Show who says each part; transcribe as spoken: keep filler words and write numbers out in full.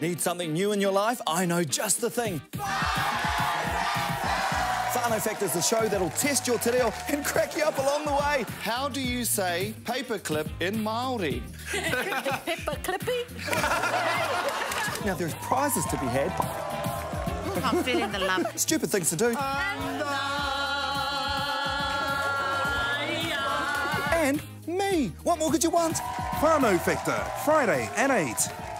Speaker 1: Need something new in your life? I know just the thing. Whānau Factor is the show that'll test your te reo and crack you up along the way. How do you say paperclip in Māori?
Speaker 2: Pepper clippy?
Speaker 1: Now, there's prizes to be had.
Speaker 2: Ooh, I'm feeling the love.
Speaker 1: Stupid things to do. And me. What more could you want?
Speaker 3: Whānau Factor, Friday at eight.